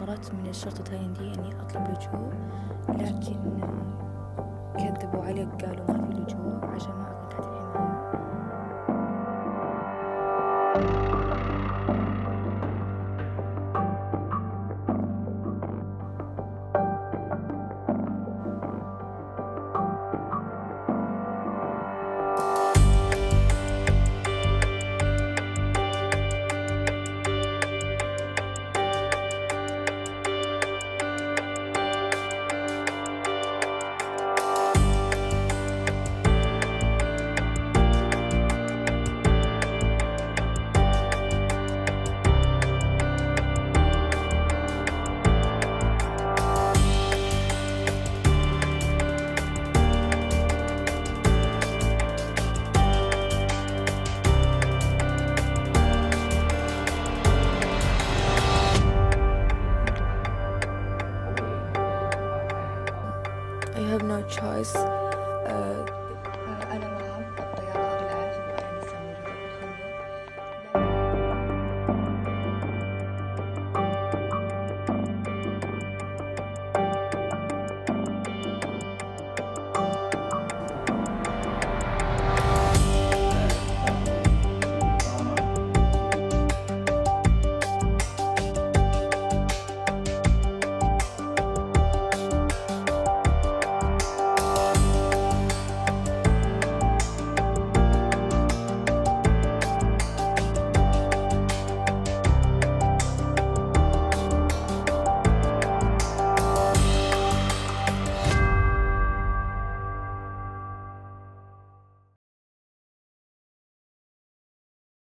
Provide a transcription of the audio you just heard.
حاولت من الشرطة التايلاندية إني أطلب لجوء، لكن كذبوا علي وقالوا ما في لجوء عشان ما أكون تحت الحماية. I have no choice. أنا رهف الطيارة العاجل وأنا لسه موجودة في الخليج.